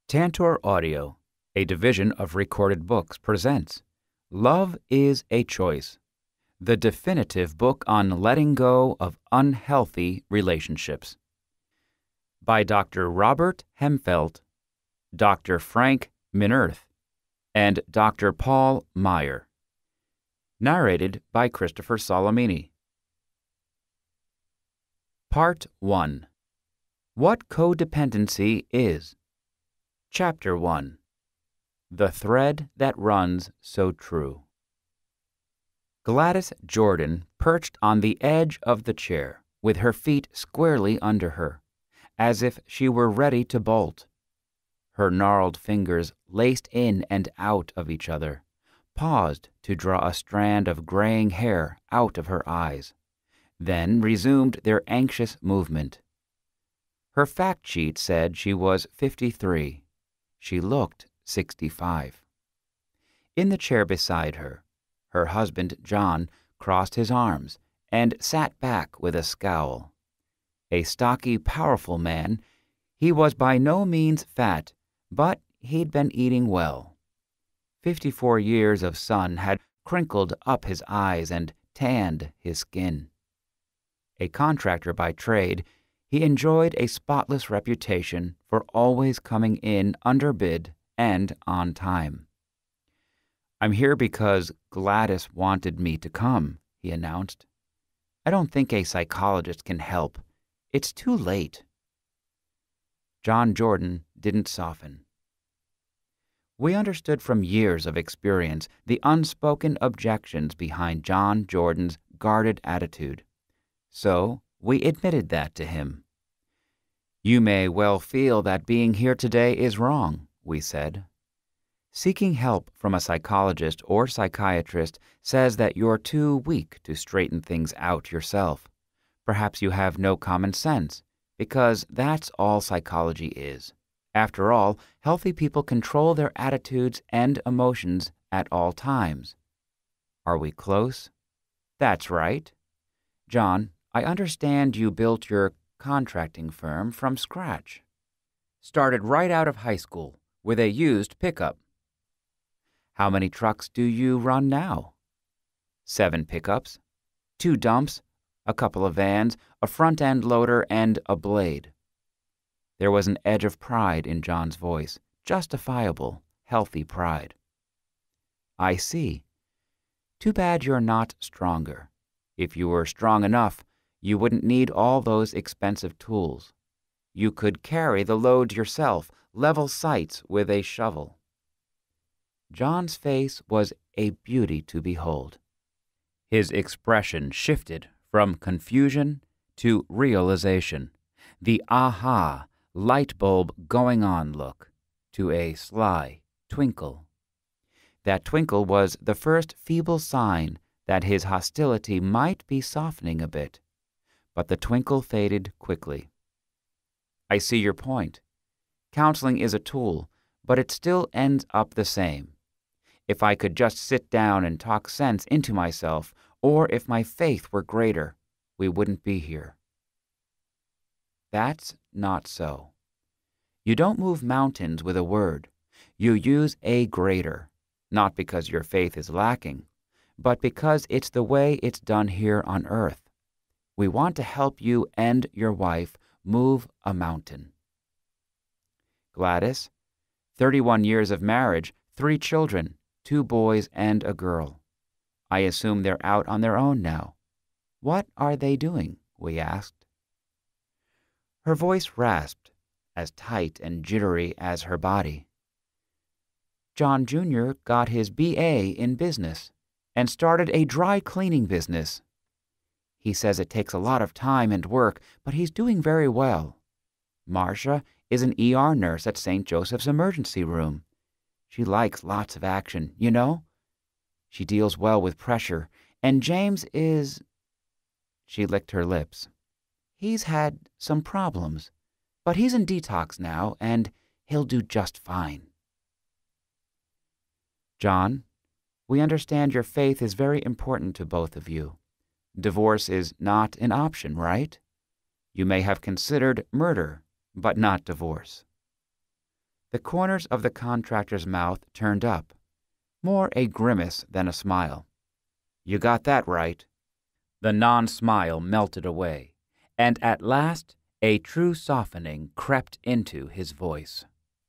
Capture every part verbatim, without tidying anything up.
Tantor Audio, a division of Recorded Books, presents Love is a Choice, the definitive book on letting go of unhealthy relationships. By Doctor Robert Hemfelt, Doctor Frank Minirth, and Doctor Paul Meyer. Narrated by Christopher Solimene. Part one. What Codependency Is. Chapter one. The Thread That Runs So True. Gladys Jordan perched on the edge of the chair, with her feet squarely under her, as if she were ready to bolt. Her gnarled fingers laced in and out of each other, paused to draw a strand of graying hair out of her eyes, then resumed their anxious movement. Her fact sheet said she was fifty-three. She looked sixty-five. In the chair beside her, her husband, John, crossed his arms and sat back with a scowl. A stocky, powerful man, he was by no means fat, but he'd been eating well. Fifty-four years of sun had crinkled up his eyes and tanned his skin. A contractor by trade, he enjoyed a spotless reputation for always coming in under bid and on time. "I'm here because Gladys wanted me to come," he announced. "I don't think a psychologist can help. It's too late." John Jordan didn't soften. We understood from years of experience the unspoken objections behind John Jordan's guarded attitude. So we admitted that to him. "You may well feel that being here today is wrong," we said. "Seeking help from a psychologist or psychiatrist says that you're too weak to straighten things out yourself. Perhaps you have no common sense, because that's all psychology is. After all, healthy people control their attitudes and emotions at all times. Are we close?" "That's right. John, I understand you built your contracting firm from scratch. Started right out of high school with a used pickup. How many trucks do you run now?" "Seven pickups, two dumps, a couple of vans, a front-end loader, and a blade." There was an edge of pride in John's voice, justifiable, healthy pride. "I see. Too bad you're not stronger. If you were strong enough, you wouldn't need all those expensive tools. You could carry the load yourself, level sites with a shovel." John's face was a beauty to behold. His expression shifted from confusion to realization, the aha, light bulb going on look, to a sly twinkle. That twinkle was the first feeble sign that his hostility might be softening a bit, but the twinkle faded quickly. "I see your point. Counseling is a tool, but it still ends up the same. If I could just sit down and talk sense into myself, or if my faith were greater, we wouldn't be here." That's not so. You don't move mountains with a word. You use a greater, not because your faith is lacking, but because it's the way it's done here on earth. We want to help you and your wife move a mountain. Gladys, thirty-one years of marriage, three children, two boys and a girl. I assume they're out on their own now. What are they doing? We asked. Her voice rasped, as tight and jittery as her body. John Junior got his B A in business and started a dry cleaning business. He says it takes a lot of time and work, but he's doing very well. Marcia is an E R nurse at Saint Joseph's emergency room. She likes lots of action, you know? She deals well with pressure, and James is... She licked her lips. He's had some problems, but he's in detox now, and he'll do just fine. John, we understand your faith is very important to both of you. Divorce is not an option, right? You may have considered murder, but not divorce. The corners of the contractor's mouth turned up, more a grimace than a smile. "You got that right." The non-smile melted away, and at last a true softening crept into his voice.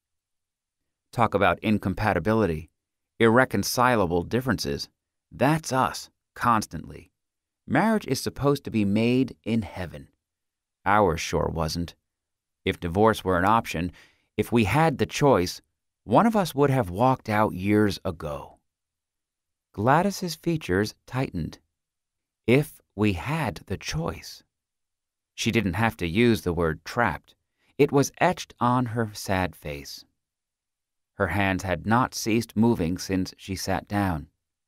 Talk about incompatibility, irreconcilable differences. That's us, constantly. Marriage is supposed to be made in heaven. Ours sure wasn't. If divorce were an option, if we had the choice, one of us would have walked out years ago. Gladys's features tightened. If we had the choice. She didn't have to use the word trapped. It was etched on her sad face. Her hands had not ceased moving since she sat down.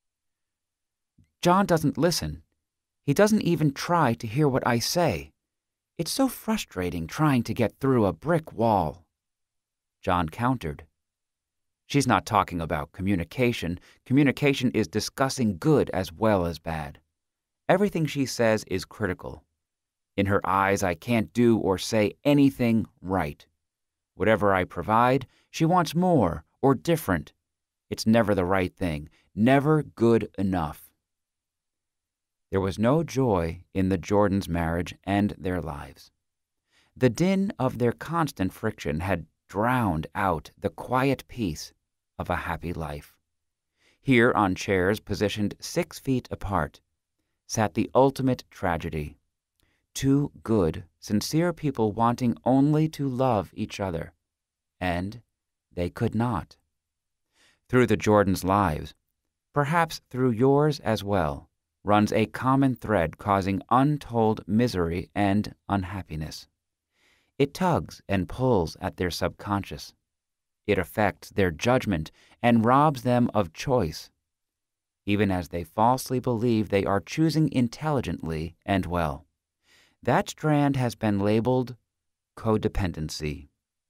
"John doesn't listen. He doesn't even try to hear what I say. It's so frustrating trying to get through a brick wall." John countered. "She's not talking about communication. Communication is discussing good as well as bad. Everything she says is critical. In her eyes, I can't do or say anything right. Whatever I provide, she wants more or different. It's never the right thing, never good enough." There was no joy in the Jordans' marriage and their lives. The din of their constant friction had drowned out the quiet peace of a happy life. Here, on chairs positioned six feet apart, sat the ultimate tragedy. Two good, sincere people wanting only to love each other, and they could not. Through the Jordans' lives, perhaps through yours as well, runs a common thread causing untold misery and unhappiness. It tugs and pulls at their subconscious. It affects their judgment and robs them of choice, even as they falsely believe they are choosing intelligently and well. That strand has been labeled codependency.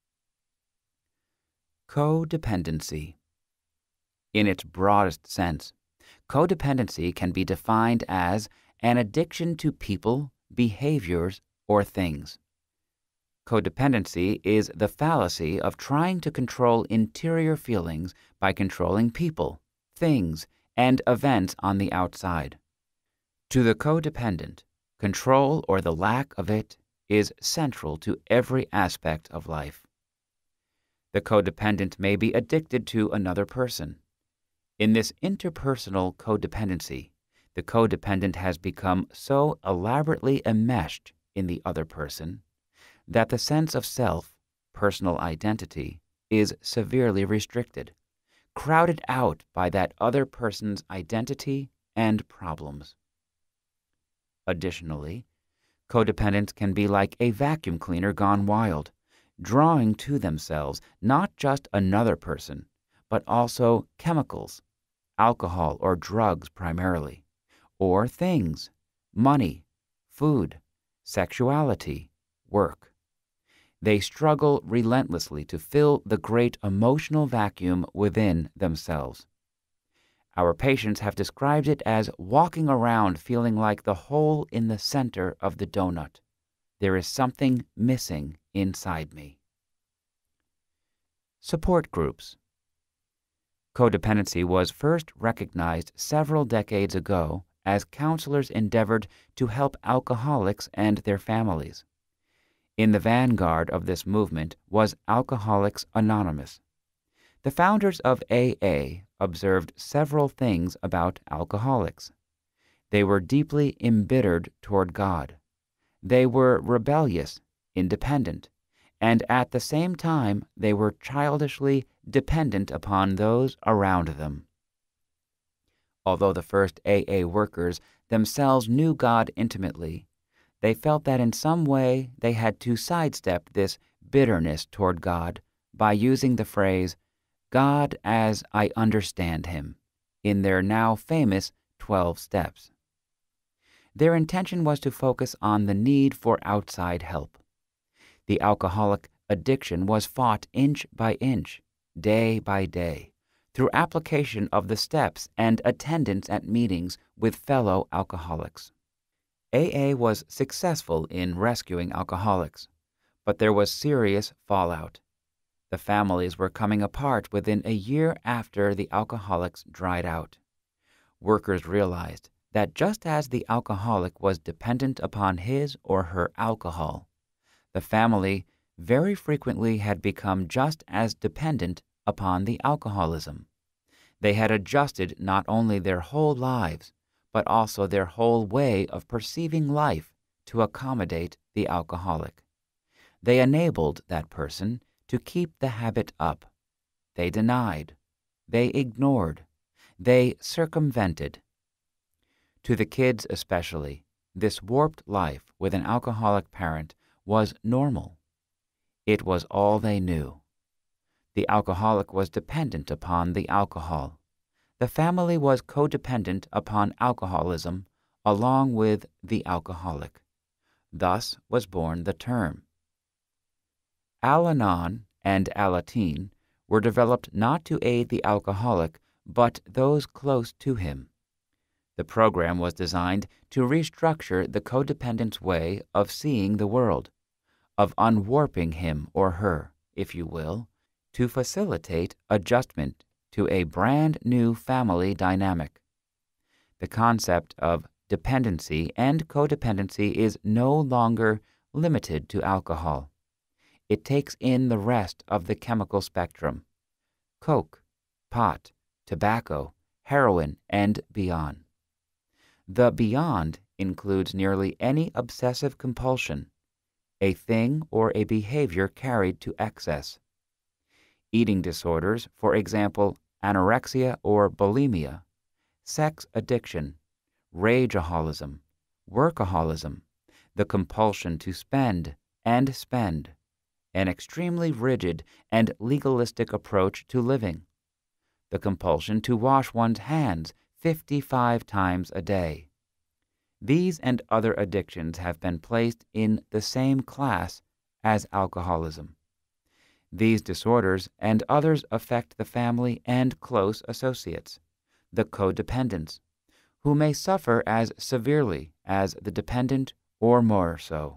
Codependency. In its broadest sense, codependency can be defined as an addiction to people, behaviors, or things. Codependency is the fallacy of trying to control interior feelings by controlling people, things, and events on the outside. To the codependent, control or the lack of it is central to every aspect of life. The codependent may be addicted to another person. In this interpersonal codependency, the codependent has become so elaborately enmeshed in the other person that the sense of self, personal identity, is severely restricted, crowded out by that other person's identity and problems. Additionally, codependents can be like a vacuum cleaner gone wild, drawing to themselves not just another person, but also chemicals, alcohol or drugs primarily, or things, money, food, sexuality, work. They struggle relentlessly to fill the great emotional vacuum within themselves. Our patients have described it as walking around feeling like the hole in the center of the donut. There is something missing inside me. Support groups. Codependency was first recognized several decades ago as counselors endeavored to help alcoholics and their families. In the vanguard of this movement was Alcoholics Anonymous. The founders of A A observed several things about alcoholics. They were deeply embittered toward God. They were rebellious, independent, and at the same time they were childishly dependent upon those around them. Although the first A A workers themselves knew God intimately, they felt that in some way they had to sidestep this bitterness toward God by using the phrase, "God as I understand him," in their now famous twelve steps. Their intention was to focus on the need for outside help. The alcoholic addiction was fought inch by inch, day by day, through application of the steps and attendance at meetings with fellow alcoholics. A A was successful in rescuing alcoholics, but there was serious fallout. The families were coming apart within a year after the alcoholics dried out. Workers realized that just as the alcoholic was dependent upon his or her alcohol, the family very frequently had become just as dependent upon the alcoholism. They had adjusted not only their whole lives, but also their whole way of perceiving life to accommodate the alcoholic. They enabled that person to keep the habit up. They denied. They ignored. They circumvented. To the kids especially, this warped life with an alcoholic parent was normal. It was all they knew. The alcoholic was dependent upon the alcohol. The family was codependent upon alcoholism along with the alcoholic. Thus was born the term. Al-Anon and Alateen were developed not to aid the alcoholic, but those close to him. The program was designed to restructure the codependent's way of seeing the world, of unwarping him or her, if you will, to facilitate adjustment to a brand new family dynamic. The concept of dependency and codependency is no longer limited to alcohol. It takes in the rest of the chemical spectrum: coke, pot, tobacco, heroin, and beyond. The beyond includes nearly any obsessive compulsion, a thing or a behavior carried to excess. Eating disorders, for example, anorexia or bulimia, sex addiction, rageaholism, workaholism, the compulsion to spend and spend, an extremely rigid and legalistic approach to living, the compulsion to wash one's hands fifty-five times a day. These and other addictions have been placed in the same class as alcoholism. These disorders and others affect the family and close associates, the codependents, who may suffer as severely as the dependent or more so.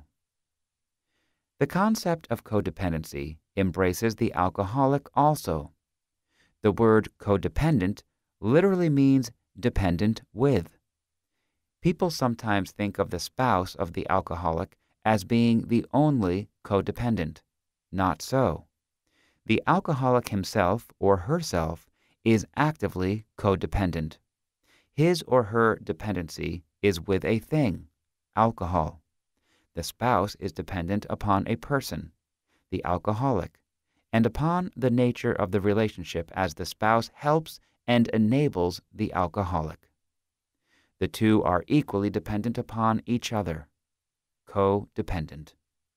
The concept of codependency embraces the alcoholic also. The word codependent literally means dependent with. People sometimes think of the spouse of the alcoholic as being the only codependent. Not so. The alcoholic himself or herself is actively codependent. His or her dependency is with a thing, alcohol. The spouse is dependent upon a person, the alcoholic, and upon the nature of the relationship as the spouse helps and enables the alcoholic. The two are equally dependent upon each other, codependent.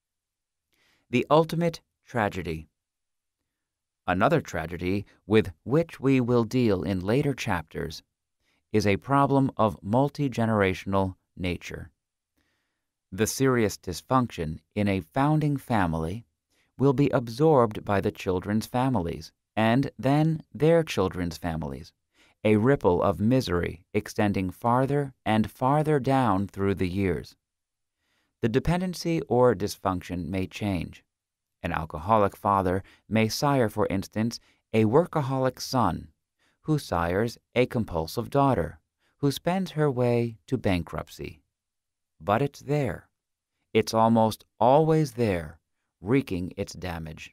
The ultimate tragedy. Another tragedy with which we will deal in later chapters is a problem of multi-generational nature. The serious dysfunction in a founding family will be absorbed by the children's families, and then their children's families, a ripple of misery extending farther and farther down through the years. The dependency or dysfunction may change. An alcoholic father may sire, for instance, a workaholic son, who sires a compulsive daughter, who spends her way to bankruptcy. But it's there. It's almost always there, wreaking its damage.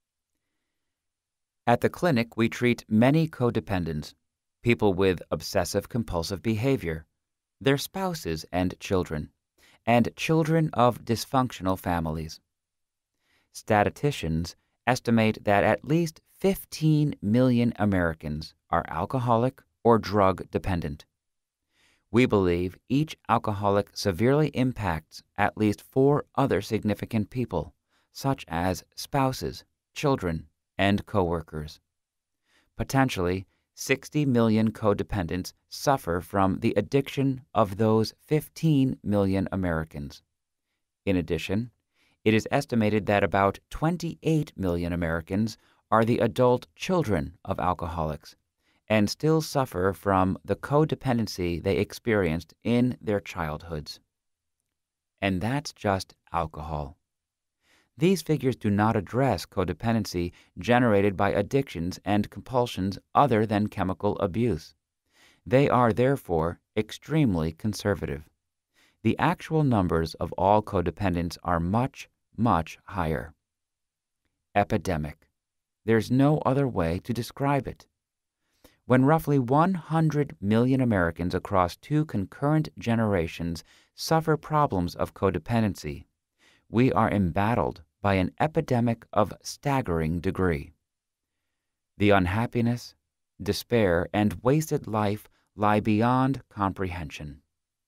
At the clinic, we treat many codependents, people with obsessive-compulsive behavior, their spouses and children, and children of dysfunctional families. Statisticians estimate that at least fifteen million Americans are alcoholic or drug dependent. We believe each alcoholic severely impacts at least four other significant people, such as spouses, children, and coworkers. Potentially, sixty million codependents suffer from the addiction of those fifteen million Americans. In addition, it is estimated that about twenty-eight million Americans are the adult children of alcoholics and still suffer from the codependency they experienced in their childhoods. And that's just alcohol. These figures do not address codependency generated by addictions and compulsions other than chemical abuse. They are therefore extremely conservative. The actual numbers of all codependents are much, much higher. Epidemic. There's no other way to describe it. When roughly one hundred million Americans across two concurrent generations suffer problems of codependency, we are embattled by an epidemic of staggering degree. The unhappiness, despair, and wasted life lie beyond comprehension.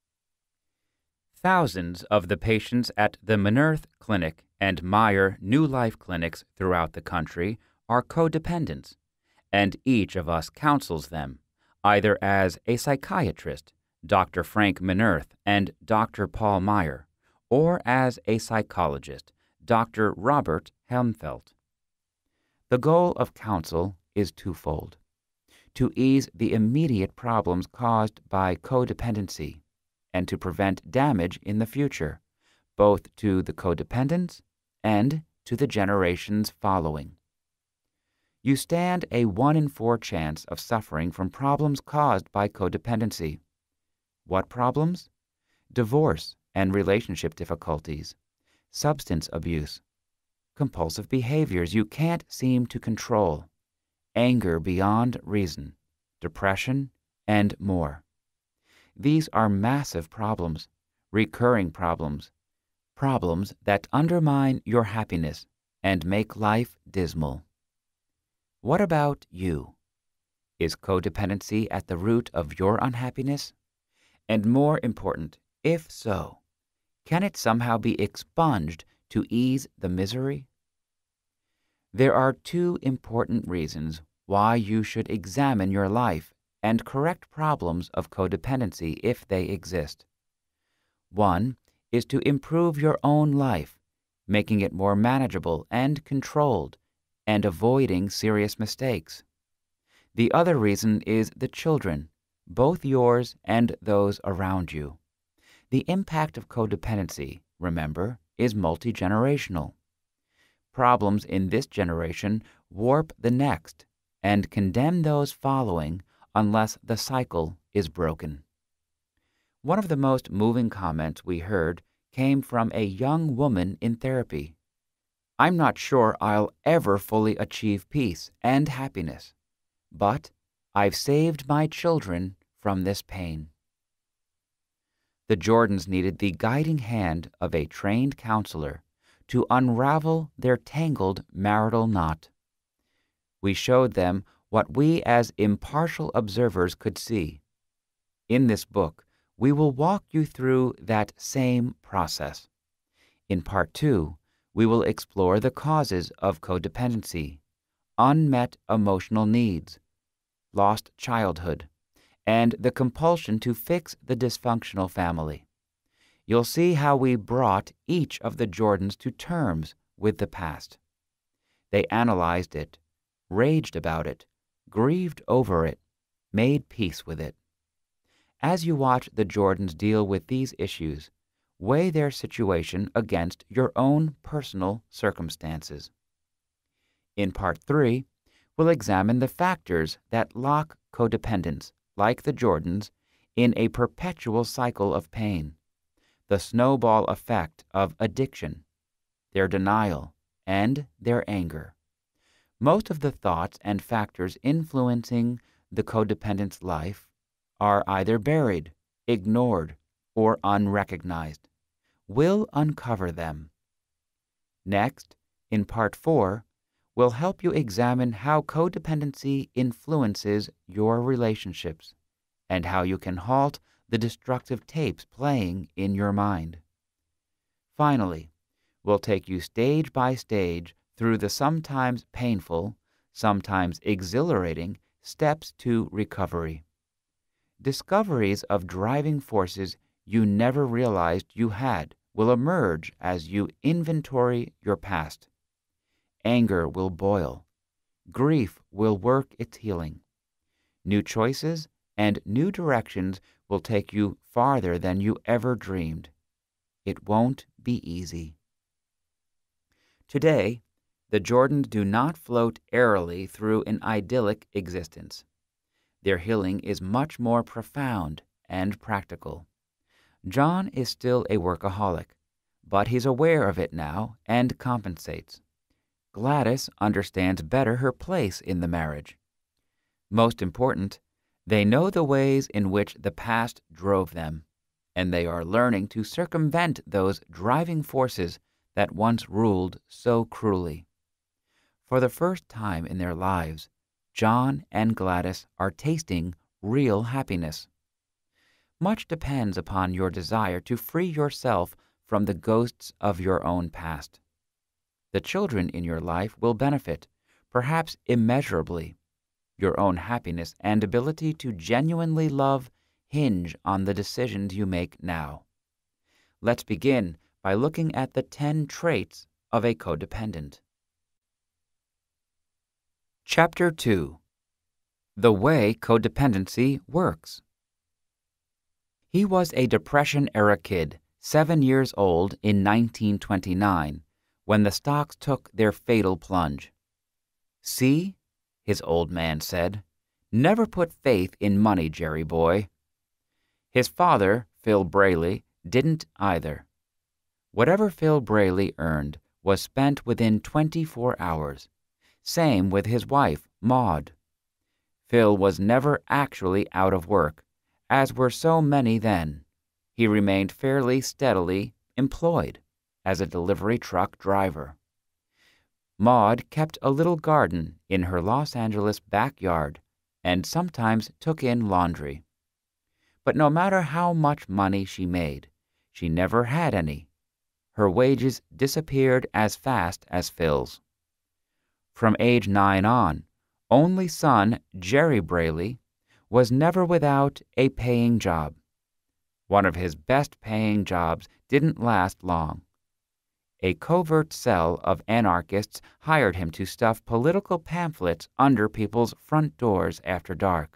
Thousands of the patients at the Minirth Clinic and Meier New Life clinics throughout the country are codependents, and each of us counsels them, either as a psychiatrist, Doctor Frank Minirth and Doctor Paul Meyer, or as a psychologist, Doctor Robert Hemfelt. The goal of counsel is twofold: to ease the immediate problems caused by codependency, and to prevent damage in the future, both to the codependents and to the generations following. You stand a one in four chance of suffering from problems caused by codependency. What problems? Divorce and relationship difficulties, substance abuse, compulsive behaviors you can't seem to control, anger beyond reason, depression, and more. These are massive problems, recurring problems, problems that undermine your happiness and make life dismal. What about you? Is codependency at the root of your unhappiness? And more important, if so, can it somehow be expunged to ease the misery? There are two important reasons why you should examine your life and correct problems of codependency if they exist. One is to improve your own life, making it more manageable and controlled, and avoiding serious mistakes. The other reason is the children, both yours and those around you. The impact of codependency, remember, is multi-generational. Problems in this generation warp the next and condemn those following unless the cycle is broken. One of the most moving comments we heard came from a young woman in therapy. "I'm not sure I'll ever fully achieve peace and happiness, but I've saved my children from this pain." The Jordans needed the guiding hand of a trained counselor to unravel their tangled marital knot. We showed them what we as impartial observers could see. In this book, we will walk you through that same process. In Part two, we will explore the causes of codependency, unmet emotional needs, lost childhood, and the compulsion to fix the dysfunctional family. You'll see how we brought each of the Jordans to terms with the past. They analyzed it, raged about it, grieved over it, made peace with it. As you watch the Jordans deal with these issues, weigh their situation against your own personal circumstances. In Part three, we'll examine the factors that lock codependents, like the Jordans, in a perpetual cycle of pain, the snowball effect of addiction, their denial, and their anger. Most of the thoughts and factors influencing the codependent's life are either buried, ignored, or unrecognized. We'll uncover them. Next, in Part four, we'll help you examine how codependency influences your relationships and how you can halt the destructive tapes playing in your mind. Finally, we'll take you stage by stage through the sometimes painful, sometimes exhilarating steps to recovery. Discoveries of driving forces you never realized you had will emerge as you inventory your past. Anger will boil. Grief will work its healing. New choices and new directions will take you farther than you ever dreamed. It won't be easy. Today, the Jordans do not float airily through an idyllic existence. Their healing is much more profound and practical. John is still a workaholic, but he's aware of it now and compensates. Gladys understands better her place in the marriage. Most important, they know the ways in which the past drove them, and they are learning to circumvent those driving forces that once ruled so cruelly. For the first time in their lives, John and Gladys are tasting real happiness. Much depends upon your desire to free yourself from the ghosts of your own past. The children in your life will benefit, perhaps immeasurably. Your own happiness and ability to genuinely love hinge on the decisions you make now. Let's begin by looking at the ten traits of a codependent. Chapter two. The Way Codependency Works. He was a Depression-era kid, seven years old in nineteen twenty-nine, when the stocks took their fatal plunge. "See," his old man said, "never put faith in money, Jerry boy." His father, Phil Braley, didn't either. Whatever Phil Braley earned was spent within twenty-four hours. Same with his wife, Maud. Phil was never actually out of work, as were so many then. He remained fairly steadily employed as a delivery truck driver. Maud kept a little garden in her Los Angeles backyard and sometimes took in laundry. But no matter how much money she made, she never had any. Her wages disappeared as fast as Phil's. From age nine on, only son Jerry Braley was never without a paying job. One of his best-paying jobs didn't last long. A covert cell of anarchists hired him to stuff political pamphlets under people's front doors after dark.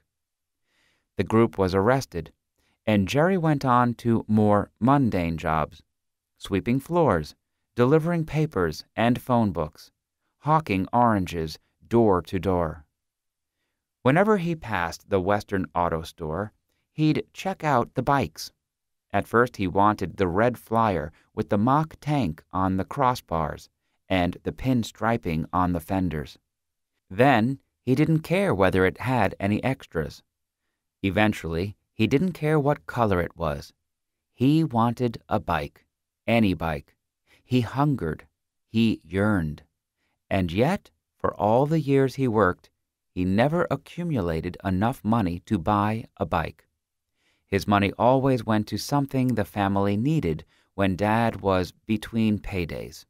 The group was arrested, and Jerry went on to more mundane jobs, sweeping floors, delivering papers and phone books, hawking oranges door to door. Whenever he passed the Western Auto Store, he'd check out the bikes. At first he wanted the red Flyer with the mock tank on the crossbars and the pinstriping on the fenders. Then he didn't care whether it had any extras. Eventually, he didn't care what color it was. He wanted a bike, any bike. He hungered. He yearned. And yet, for all the years he worked, he never accumulated enough money to buy a bike. His money always went to something the family needed when Dad was between paydays.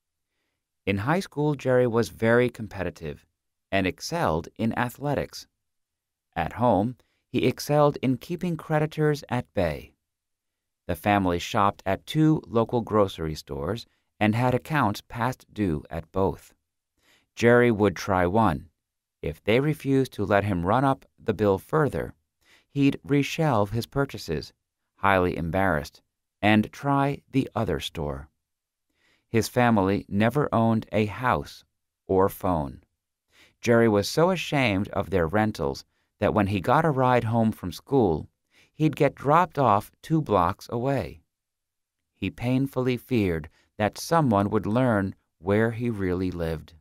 In high school, Jerry was very competitive and excelled in athletics. At home, he excelled in keeping creditors at bay. The family shopped at two local grocery stores and had accounts past due at both. Jerry would try one. If they refused to let him run up the bill further, he'd reshelve his purchases, highly embarrassed, and try the other store. His family never owned a house or phone. Jerry was so ashamed of their rentals that when he got a ride home from school, he'd get dropped off two blocks away. He painfully feared that someone would learn where he really lived.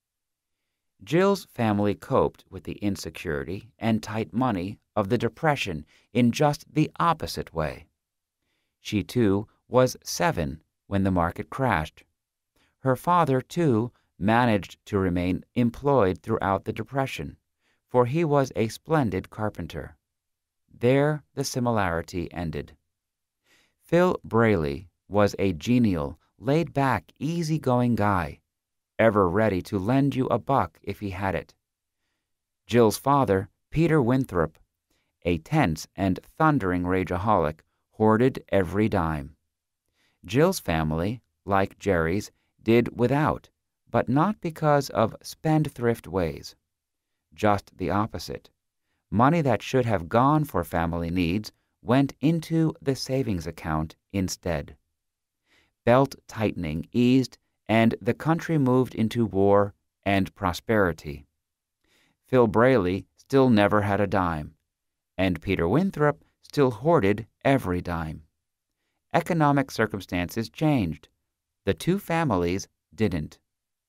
Jill's family coped with the insecurity and tight money of the Depression in just the opposite way. She, too, was seven when the market crashed. Her father, too, managed to remain employed throughout the Depression, for he was a splendid carpenter. There the similarity ended. Phil Braley was a genial, laid-back, easy-going guy, ever ready to lend you a buck if he had it. Jill's father, Peter Winthrop, a tense and thundering rageaholic, hoarded every dime. Jill's family, like Jerry's, did without, but not because of spendthrift ways. Just the opposite. Money that should have gone for family needs went into the savings account instead. Belt tightening eased and the country moved into war and prosperity. Phil Brayley still never had a dime, and Peter Winthrop still hoarded every dime. Economic circumstances changed. The two families didn't.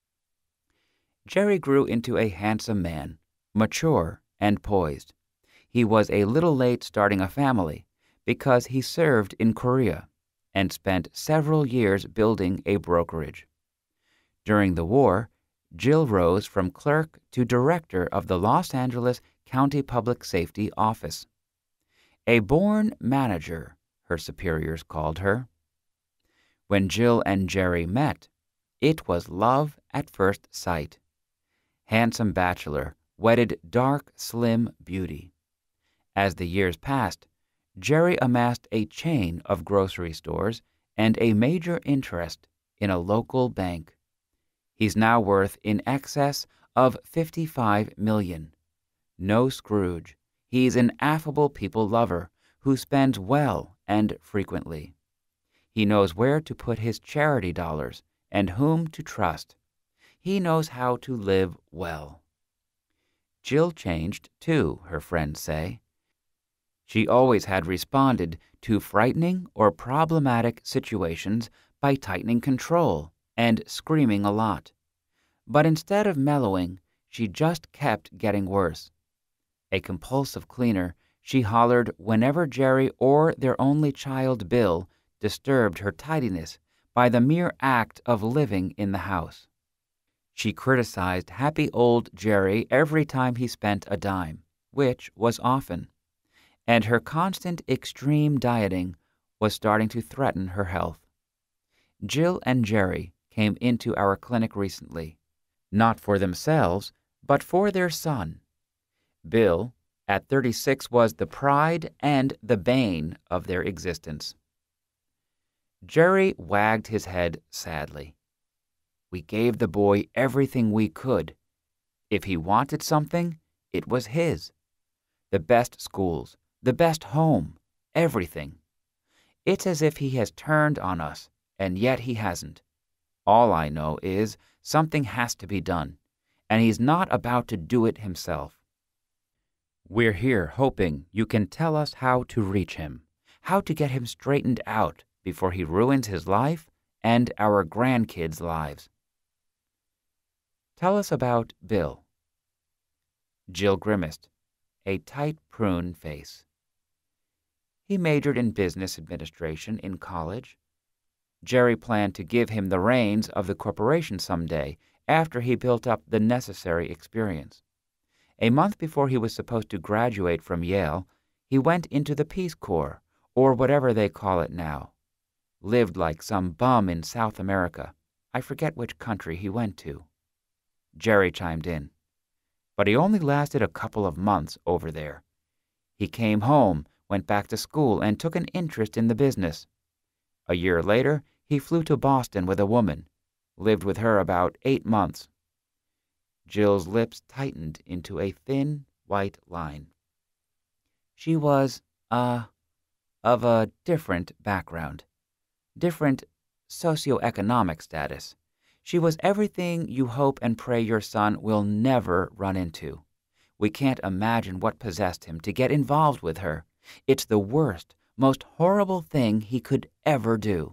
Jerry grew into a handsome man, mature and poised. He was a little late starting a family because he served in Korea and spent several years building a brokerage. During the war, Jill rose from clerk to director of the Los Angeles County Public Safety Office. A born manager, her superiors called her. When Jill and Jerry met, it was love at first sight. Handsome bachelor wedded dark, slim beauty. As the years passed, Jerry amassed a chain of grocery stores and a major interest in a local bank. He's now worth in excess of fifty-five million dollars. No Scrooge. He's an affable people lover who spends well and frequently. He knows where to put his charity dollars and whom to trust. He knows how to live well. Jill changed, too, her friends say. She always had responded to frightening or problematic situations by tightening control and screaming a lot. But instead of mellowing, she just kept getting worse. A compulsive cleaner, she hollered whenever Jerry or their only child, Bill, disturbed her tidiness by the mere act of living in the house. She criticized happy old Jerry every time he spent a dime, which was often. And her constant extreme dieting was starting to threaten her health. Jill and Jerry came into our clinic recently, not for themselves, but for their son. Bill, at thirty-six, was the pride and the bane of their existence. Jerry wagged his head sadly. We gave the boy everything we could. If he wanted something, it was his. The best schools, the best home, everything. It's as if he has turned on us, and yet he hasn't. All I know is something has to be done, and he's not about to do it himself. We're here hoping you can tell us how to reach him, how to get him straightened out before he ruins his life and our grandkids' lives. Tell us about Bill. Jill grimaced, a tight prune face. He majored in business administration in college. Jerry planned to give him the reins of the corporation someday after he built up the necessary experience. A month before he was supposed to graduate from Yale, he went into the Peace Corps, or whatever they call it now. Lived like some bum in South America. I forget which country he went to. Jerry chimed in. But he only lasted a couple of months over there. He came home, went back to school, and took an interest in the business. A year later, he flew to Boston with a woman, lived with her about eight months. Jill's lips tightened into a thin, white line. She was, uh, of a different background, different socioeconomic status. She was everything you hope and pray your son will never run into. We can't imagine what possessed him to get involved with her. It's the worst, most horrible thing he could ever do.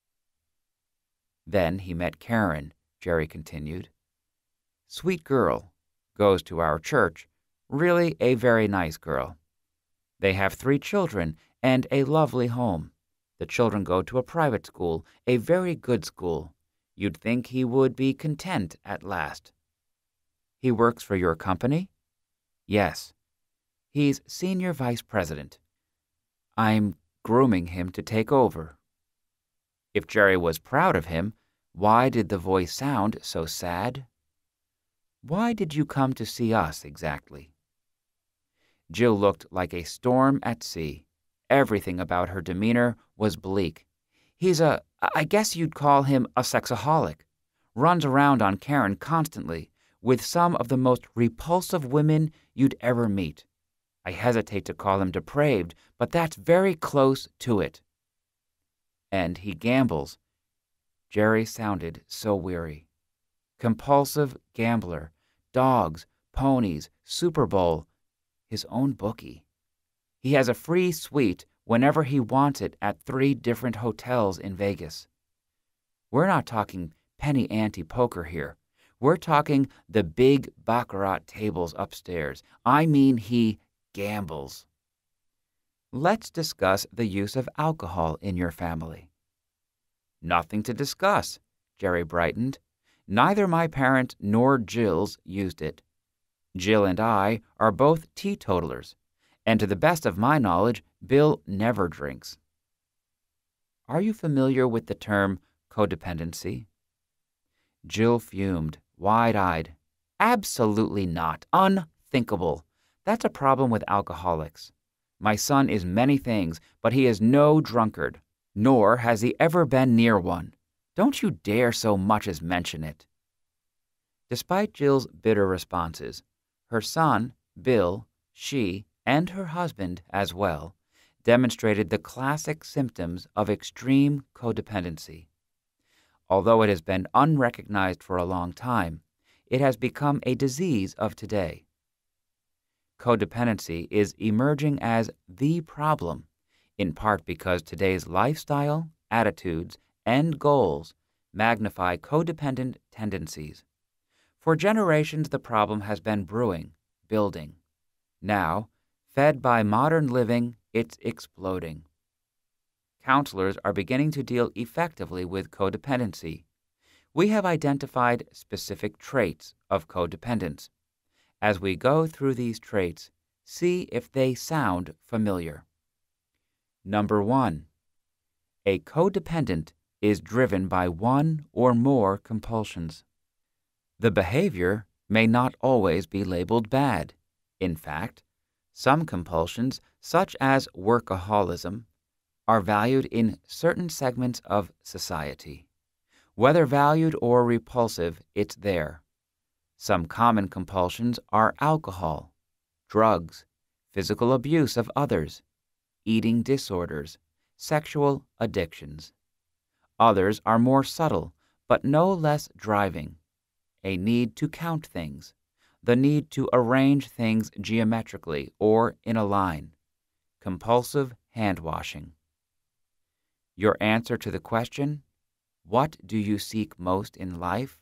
Then he met Karen, Jerry continued. Sweet girl, goes to our church, really a very nice girl. They have three children and a lovely home. The children go to a private school, a very good school. You'd think he would be content at last. He works for your company? Yes. He's senior vice president. I'm grooming him to take over. If Jerry was proud of him, why did the voice sound so sad? Why did you come to see us exactly? Jill looked like a storm at sea. Everything about her demeanor was bleak. He's a, I guess you'd call him a sexaholic. Runs around on Karen constantly, with some of the most repulsive women you'd ever meet. I hesitate to call him depraved, but that's very close to it. And he gambles. Jerry sounded so weary. Compulsive gambler, dogs, ponies, Super Bowl, his own bookie. He has a free suite whenever he wants it at three different hotels in Vegas. We're not talking penny ante poker here. We're talking the big baccarat tables upstairs. I mean, he gambles. Let's discuss the use of alcohol in your family. Nothing to discuss, Jerry brightened. Neither my parents nor Jill's used it. Jill and I are both teetotalers, and to the best of my knowledge, Bill never drinks. Are you familiar with the term codependency? Jill fumed, wide-eyed. Absolutely not. Unthinkable. That's a problem with alcoholics. My son is many things, but he is no drunkard, nor has he ever been near one. Don't you dare so much as mention it. Despite Jill's bitter responses, her son, Bill, she, and her husband as well, demonstrated the classic symptoms of extreme codependency. Although it has been unrecognized for a long time, it has become a disease of today. Codependency is emerging as the problem, in part because today's lifestyle, attitudes, and goals magnify codependent tendencies. For generations, the problem has been brewing, building. Now, fed by modern living, it's exploding. Counselors are beginning to deal effectively with codependency. We have identified specific traits of codependence. As we go through these traits, see if they sound familiar. Number one, a codependent is driven by one or more compulsions. The behavior may not always be labeled bad. In fact, some compulsions, such as workaholism, are valued in certain segments of society. Whether valued or repulsive, it's there. Some common compulsions are alcohol, drugs, physical abuse of others, eating disorders, sexual addictions. Others are more subtle, but no less driving. A need to count things, the need to arrange things geometrically or in a line, compulsive hand-washing. Your answer to the question, what do you seek most in life,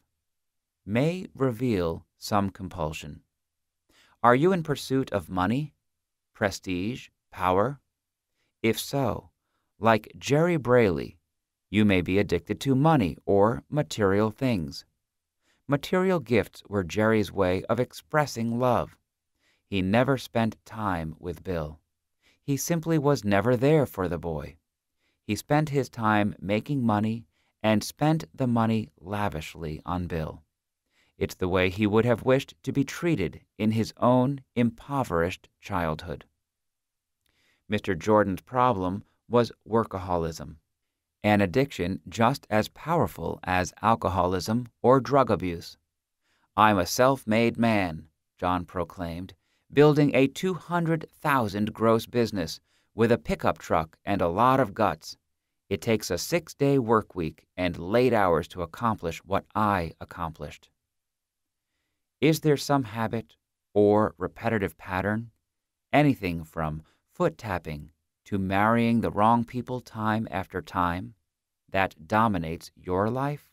may reveal some compulsion. Are you in pursuit of money, prestige, power? If so, like Jerry Braley, you may be addicted to money or material things. Material gifts were Jerry's way of expressing love. He never spent time with Bill. He simply was never there for the boy. He spent his time making money and spent the money lavishly on Bill. It's the way he would have wished to be treated in his own impoverished childhood. Mister Jordan's problem was workaholism, an addiction just as powerful as alcoholism or drug abuse. I'm a self-made man, John proclaimed, building a two hundred thousand gross business with a pickup truck and a lot of guts. It takes a six-day work week and late hours to accomplish what I accomplished. Is there some habit or repetitive pattern, anything from foot-tapping to marrying the wrong people time after time, that dominates your life?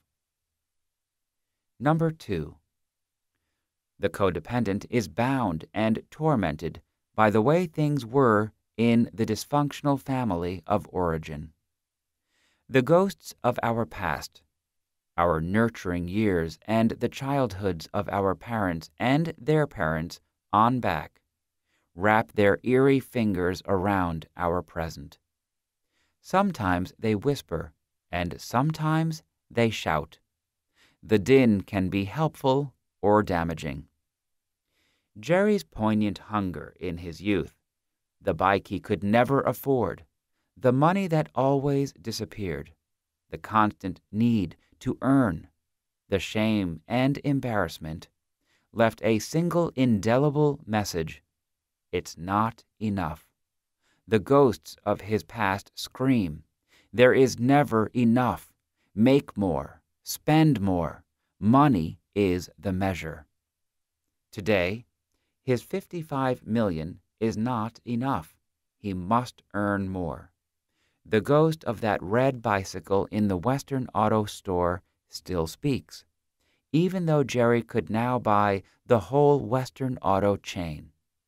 Number two, the codependent is bound and tormented by the way things were in the dysfunctional family of origin. The ghosts of our past, our nurturing years, and the childhoods of our parents and their parents on back, wrap their eerie fingers around our present. Sometimes they whisper, and sometimes they shout. The din can be helpful or damaging. Jerry's poignant hunger in his youth, the bike he could never afford, the money that always disappeared, the constant need to earn, the shame and embarrassment, left a single indelible message. It's not enough. The ghosts of his past scream, there is never enough. Make more, spend more. Money is the measure. Today, his fifty-five million dollars is not enough. He must earn more. The ghost of that red bicycle in the Western auto store still speaks, even though Jerry could now buy the whole Western auto chain.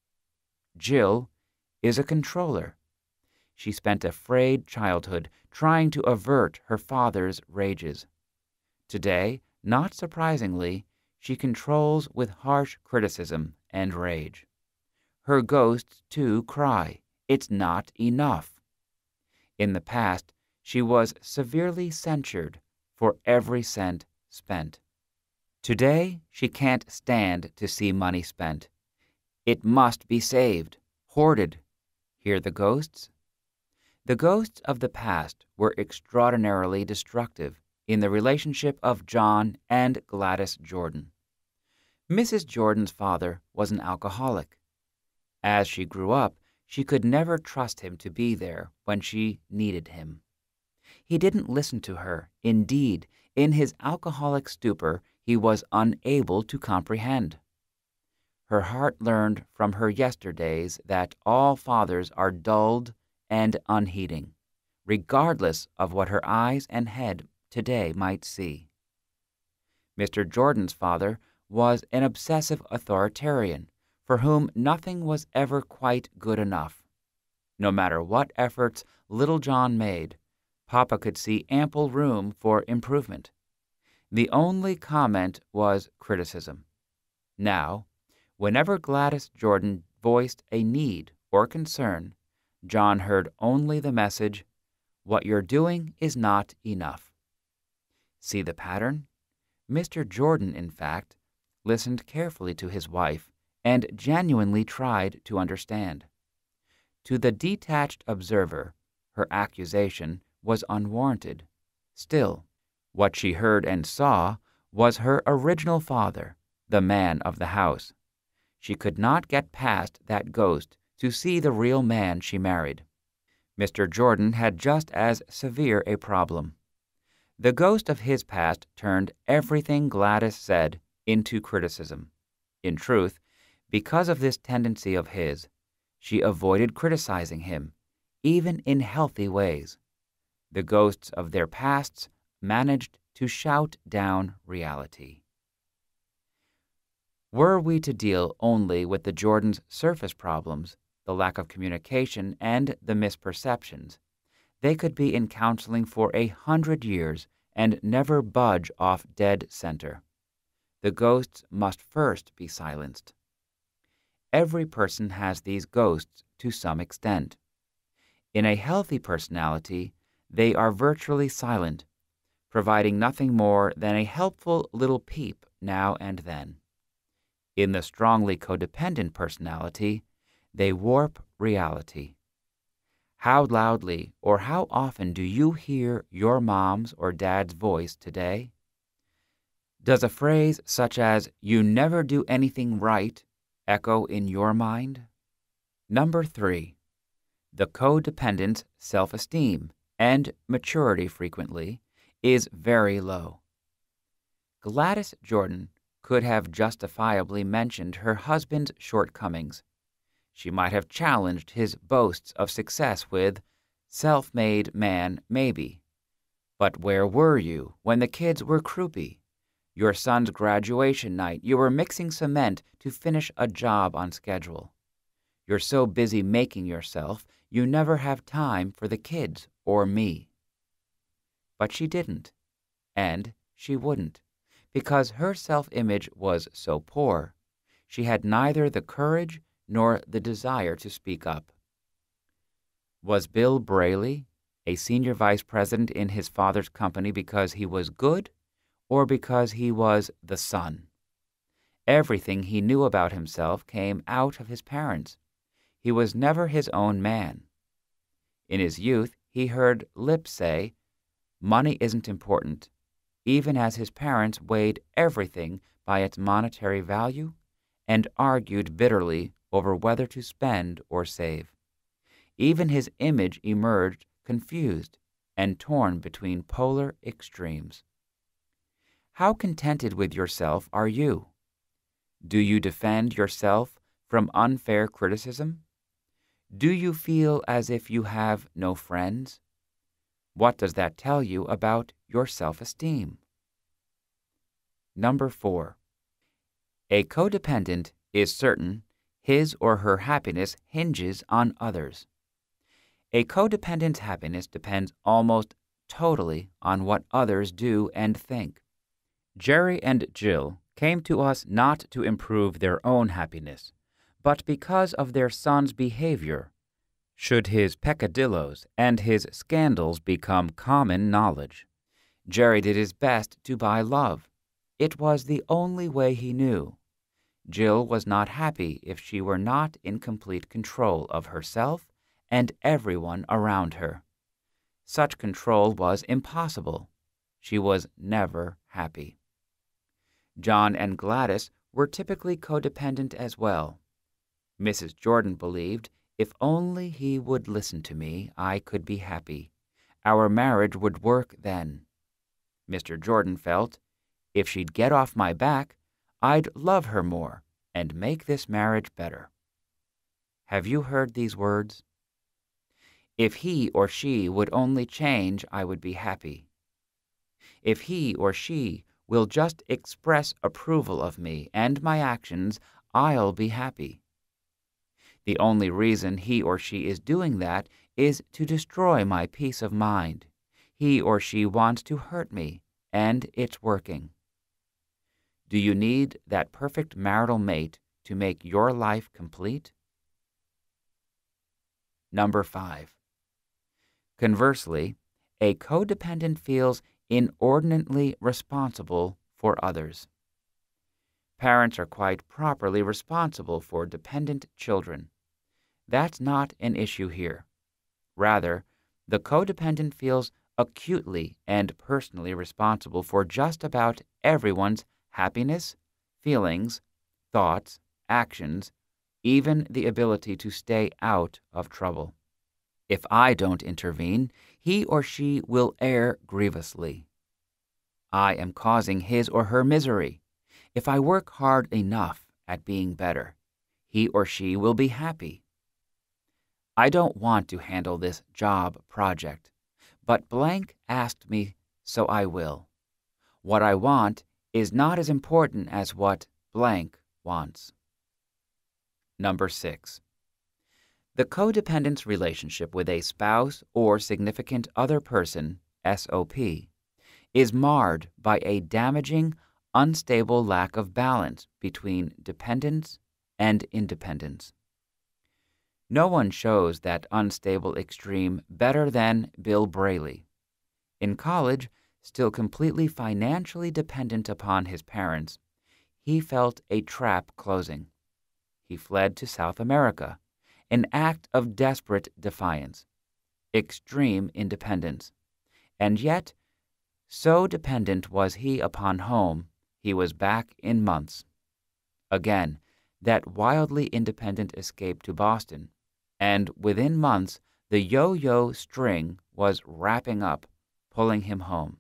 Jill is a controller. She spent a frayed childhood trying to avert her father's rages. Today, not surprisingly, she controls with harsh criticism and rage. Her ghosts, too, cry, "It's not enough." In the past, she was severely censured for every cent spent. Today, she can't stand to see money spent. It must be saved, hoarded. Hear the ghosts? The ghosts of the past were extraordinarily destructive in the relationship of John and Gladys Jordan. Missus Jordan's father was an alcoholic. As she grew up, she could never trust him to be there when she needed him. He didn't listen to her. Indeed, in his alcoholic stupor, he was unable to comprehend. Her heart learned from her yesterdays that all fathers are dulled and unheeding, regardless of what her eyes and head today might see. Mister Jordan's father was an obsessive authoritarian for whom nothing was ever quite good enough. No matter what efforts little John made, Papa could see ample room for improvement. The only comment was criticism. Now, whenever Gladys Jordan voiced a need or concern, John heard only the message, "What you're doing is not enough." See the pattern? Mister Jordan, in fact, listened carefully to his wife and genuinely tried to understand. To the detached observer, her accusation was unwarranted. Still, what she heard and saw was her original father, the man of the house. She could not get past that ghost to see the real man she married. Mister Jordan had just as severe a problem. The ghost of his past turned everything Gladys said into criticism. In truth, because of this tendency of his, she avoided criticizing him, even in healthy ways. The ghosts of their pasts managed to shout down reality. Were we to deal only with the Jordans' surface problems, the lack of communication and the misperceptions, they could be in counseling for a hundred years and never budge off dead center. The ghosts must first be silenced. Every person has these ghosts to some extent. In a healthy personality, they are virtually silent, providing nothing more than a helpful little peep now and then. In the strongly codependent personality, they warp reality. How loudly or how often do you hear your mom's or dad's voice today? Does a phrase such as, "You never do anything right," echo in your mind? Number three, the codependent's self-esteem and maturity frequently is very low. Gladys Jordan could have justifiably mentioned her husband's shortcomings. She might have challenged his boasts of success with, "Self-made man, maybe. But where were you when the kids were croupy? Your son's graduation night, you were mixing cement to finish a job on schedule. You're so busy making yourself, you never have time for the kids or me." But she didn't, and she wouldn't, because her self-image was so poor. She had neither the courage nor the desire to speak up. Was Bill Braley a senior vice president in his father's company because he was good or because he was the son? Everything he knew about himself came out of his parents. He was never his own man. In his youth, he heard lips say, "Money isn't important," even as his parents weighed everything by its monetary value and argued bitterly over whether to spend or save. Even his image emerged confused. and torn between polar extremes. How contented with yourself are you? Do you defend yourself from unfair criticism? Do you feel as if you have no friends? What does that tell you about your self-esteem? Number four. A codependent is certain his or her happiness hinges on others. A codependent's happiness depends almost totally on what others do and think. Jerry and Jill came to us not to improve their own happiness, but because of their son's behavior. Should his peccadillos and his scandals become common knowledge, Jerry did his best to buy love. It was the only way he knew. Jill was not happy if she were not in complete control of herself and everyone around her. Such control was impossible. She was never happy. John and Gladys were typically codependent as well. Missus Jordan believed, if only he would listen to me, I could be happy. Our marriage would work then. Mister Jordan felt, if she'd get off my back, I'd love her more and make this marriage better. Have you heard these words? If he or she would only change, I would be happy. If he or she will just express approval of me and my actions, I'll be happy. The only reason he or she is doing that is to destroy my peace of mind. He or she wants to hurt me, and it's working. Do you need that perfect marital mate to make your life complete? Number five. Conversely, a codependent feels inordinately responsible for others. Parents are quite properly responsible for dependent children. That's not an issue here. Rather, the codependent feels acutely and personally responsible for just about everyone's happiness, feelings, thoughts, actions, even the ability to stay out of trouble. If I don't intervene, he or she will err grievously. I am causing his or her misery. If I work hard enough at being better, he or she will be happy. I don't want to handle this job project, but blank asked me, so I will. What I want is not as important as what blank wants. Number six. The codependent's relationship with a spouse or significant other person, S O P, is marred by a damaging, unstable lack of balance between dependence and independence. No one shows that unstable extreme better than Bill Braley. In college, still completely financially dependent upon his parents, he felt a trap closing. He fled to South America, an act of desperate defiance, extreme independence. And yet, so dependent was he upon home, he was back in months. Again, that wildly independent escape to Boston, and within months the yo-yo string was wrapping up, pulling him home.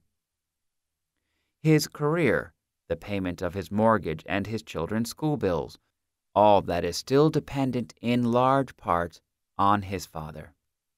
His career, the payment of his mortgage and his children's school bills, all that is still dependent in large part on his father.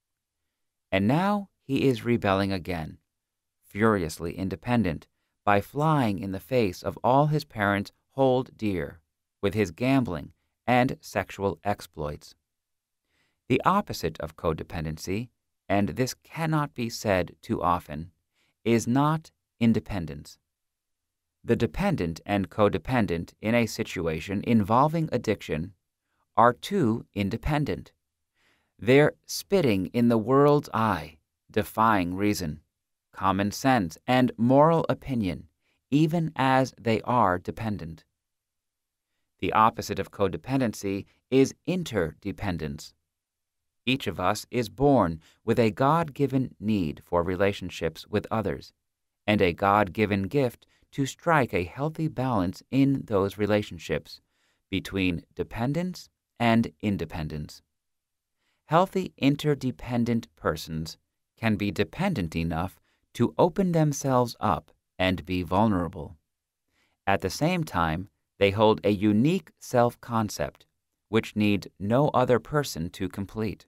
And now he is rebelling again, furiously independent, by flying in the face of all his parents hold dear, with his gambling and sexual exploits. The opposite of codependency, and this cannot be said too often, is not independence. The dependent and codependent in a situation involving addiction are too independent. They're spitting in the world's eye, defying reason, common sense, and moral opinion, even as they are dependent. The opposite of codependency is interdependence. Each of us is born with a God-given need for relationships with others, and a God-given gift to strike a healthy balance in those relationships between dependence and independence. Healthy interdependent persons can be dependent enough to open themselves up and be vulnerable. At the same time, they hold a unique self-concept, which needs no other person to complete.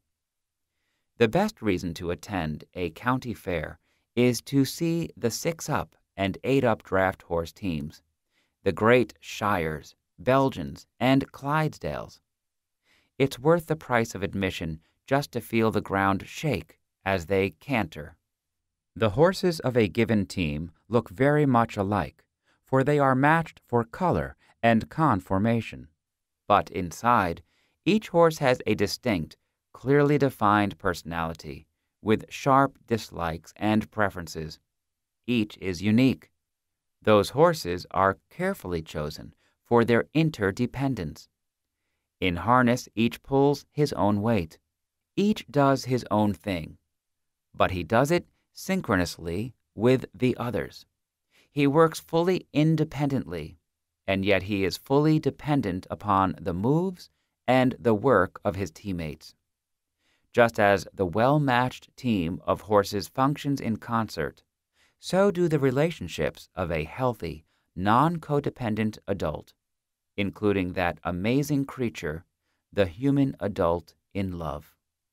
The best reason to attend a county fair is to see the six-up and eight-up draft horse teams, the great Shires, Belgians, and Clydesdales. It's worth the price of admission just to feel the ground shake as they canter. The horses of a given team look very much alike, for they are matched for color and conformation. But inside, each horse has a distinct, clearly defined personality, with sharp dislikes and preferences. Each is unique. Those horses are carefully chosen for their interdependence. In harness, each pulls his own weight. Each does his own thing, but he does it synchronously with the others. He works fully independently, and yet he is fully dependent upon the moves and the work of his teammates. Just as the well-matched team of horses functions in concert, so do the relationships of a healthy, non-codependent adult, including that amazing creature, the human adult in love.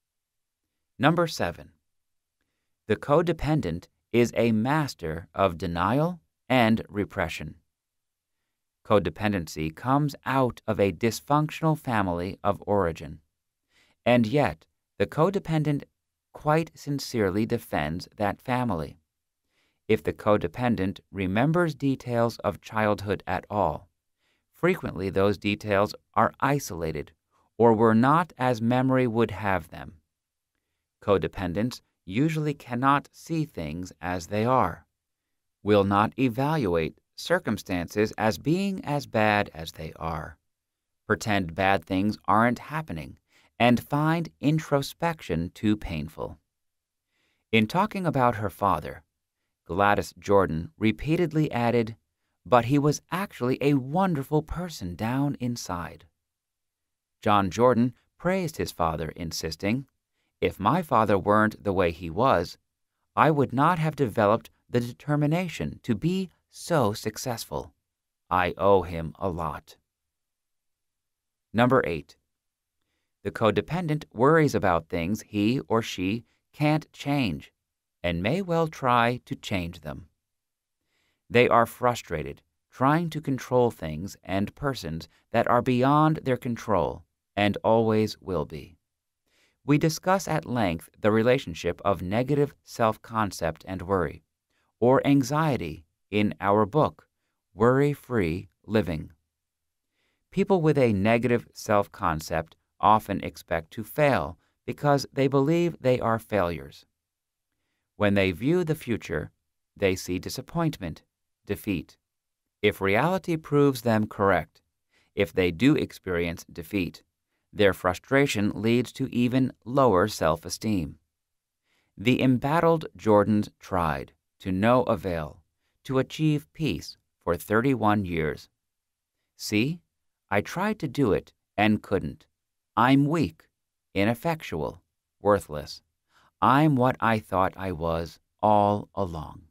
Number seven. The codependent is a master of denial and repression. Codependency comes out of a dysfunctional family of origin, and yet the codependent quite sincerely defends that family. If the codependent remembers details of childhood at all, frequently those details are isolated or were not as memory would have them. Codependents usually cannot see things as they are, will not evaluate circumstances as being as bad as they are, pretend bad things aren't happening, and find introspection too painful. In talking about her father, Gladys Jordan repeatedly added, "But he was actually a wonderful person down inside." John Jordan praised his father, insisting, "If my father weren't the way he was, I would not have developed the determination to be so successful. I owe him a lot." Number eight. The codependent worries about things he or she can't change and may well try to change them. They are frustrated trying to control things and persons that are beyond their control and always will be. We discuss at length the relationship of negative self-concept and worry, or anxiety, in our book, Worry-Free Living. People with a negative self-concept often expect to fail because they believe they are failures. When they view the future, they see disappointment, defeat. If reality proves them correct, if they do experience defeat, their frustration leads to even lower self-esteem. The embattled Jordans tried, to no avail, to achieve peace for thirty-one years. "See, I tried to do it and couldn't. I'm weak, ineffectual, worthless. I'm what I thought I was all along."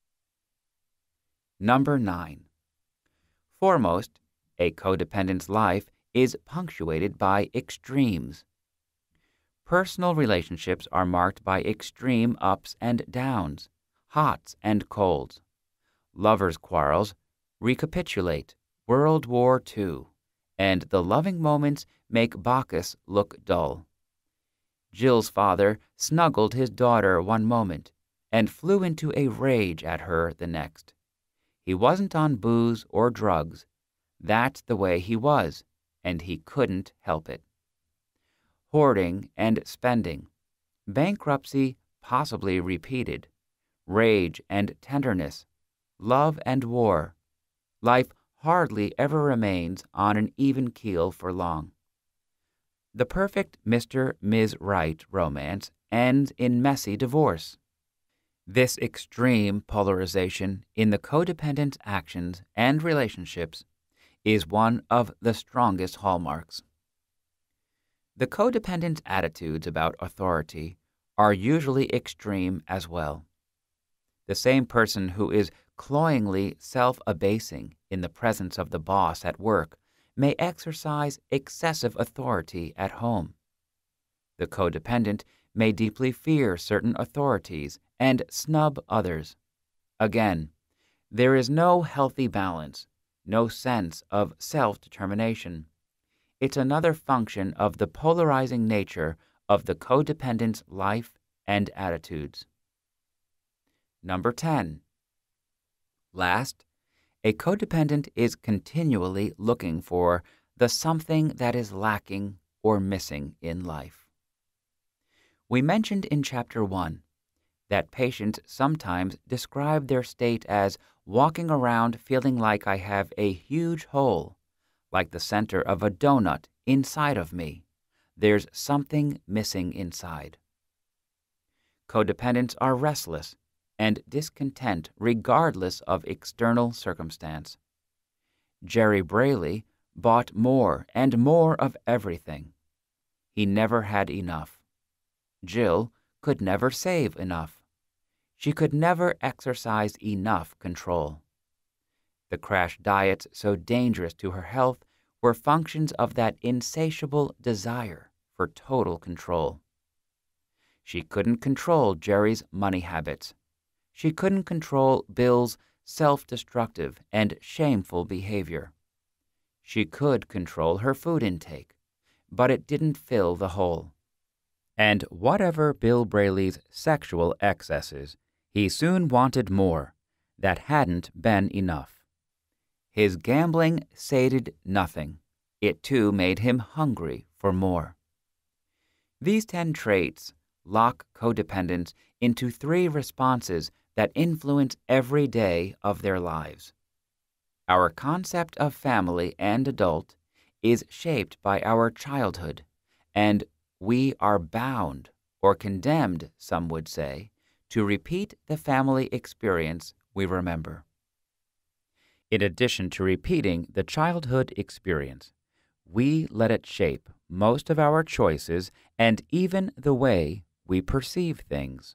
Number nine. Foremost, a codependent's life is punctuated by extremes. Personal relationships are marked by extreme ups and downs, hots and colds. Lovers' quarrels recapitulate World War Two, and the loving moments make Bacchus look dull. Jill's father snuggled his daughter one moment and flew into a rage at her the next. He wasn't on booze or drugs. That's the way he was, and he couldn't help it. Hoarding and spending, bankruptcy possibly repeated, rage and tenderness, love and war. Life hardly ever remains on an even keel for long. The perfect Mister Miz Right romance ends in messy divorce. This extreme polarization in the codependent's actions and relationships is one of the strongest hallmarks. The codependent's attitudes about authority are usually extreme as well. The same person who is cloyingly self-abasing in the presence of the boss at work may exercise excessive authority at home. The codependent may deeply fear certain authorities and snub others. Again, there is no healthy balance, no sense of self-determination. It's another function of the polarizing nature of the codependent's life and attitudes. Number ten. Last, a codependent is continually looking for the something that is lacking or missing in life. We mentioned in Chapter one that patients sometimes describe their state as walking around feeling like I have a huge hole, like the center of a donut inside of me. There's something missing inside. Codependents are restless and discontent regardless of external circumstance. Jerry Braley bought more and more of everything. He never had enough. Jill could never save enough. She could never exercise enough control. The crash diets so dangerous to her health were functions of that insatiable desire for total control. She couldn't control Jerry's money habits. She couldn't control Bill's self-destructive and shameful behavior. She could control her food intake, but it didn't fill the hole. And whatever Bill Braley's sexual excesses, he soon wanted more. That hadn't been enough. His gambling sated nothing. It too made him hungry for more. These ten traits lock codependents into three responses that influence every day of their lives. Our concept of family and adult is shaped by our childhood, and we are bound, or condemned, some would say, to repeat the family experience we remember. In addition to repeating the childhood experience, we let it shape most of our choices and even the way we perceive things.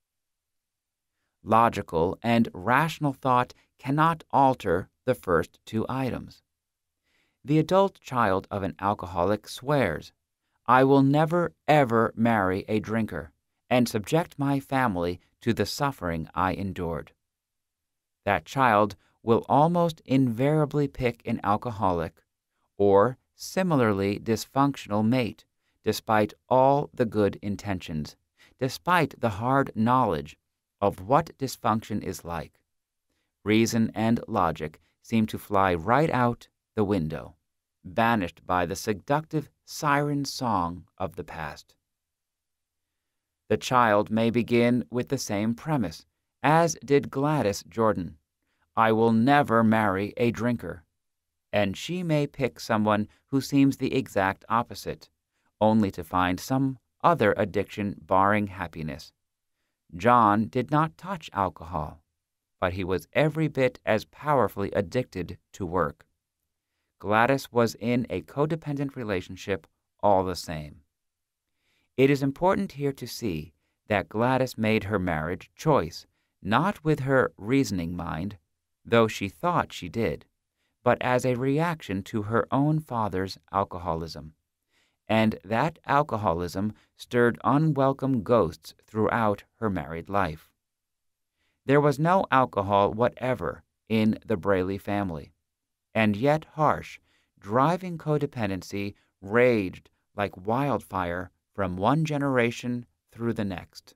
Logical and rational thought cannot alter the first two items. The adult child of an alcoholic swears, "I will never, ever marry a drinker and subject my family to the suffering I endured." That child will almost invariably pick an alcoholic or similarly dysfunctional mate, despite all the good intentions, despite the hard knowledge of what dysfunction is like. Reason and logic seem to fly right out the window, banished by the seductive siren song of the past. The child may begin with the same premise, as did Gladys Jordan. "I will never marry a drinker." And she may pick someone who seems the exact opposite, only to find some other addiction barring happiness. John did not touch alcohol, but he was every bit as powerfully addicted to work. Gladys was in a codependent relationship all the same. It is important here to see that Gladys made her marriage choice, not with her reasoning mind, though she thought she did, but as a reaction to her own father's alcoholism. And that alcoholism stirred unwelcome ghosts throughout her married life. There was no alcohol whatever in the Braley family, and yet harsh, driving codependency raged like wildfire from one generation through the next.